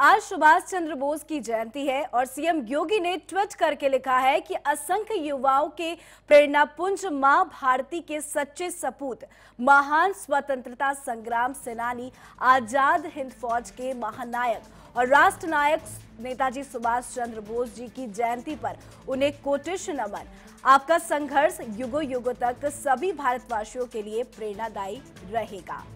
आज सुभाष चंद्र बोस की जयंती है और सीएम योगी ने ट्वीट करके लिखा है कि असंख्य युवाओं के प्रेरणापुंज मां भारती के सच्चे सपूत, महान स्वतंत्रता संग्राम सेनानी, आजाद हिंद फौज के महानायक और राष्ट्र नायक नेताजी सुभाष चंद्र बोस जी की जयंती पर उन्हें कोटिश नमन। आपका संघर्ष युगों युगों तक सभी भारतवासियों के लिए प्रेरणादायी रहेगा।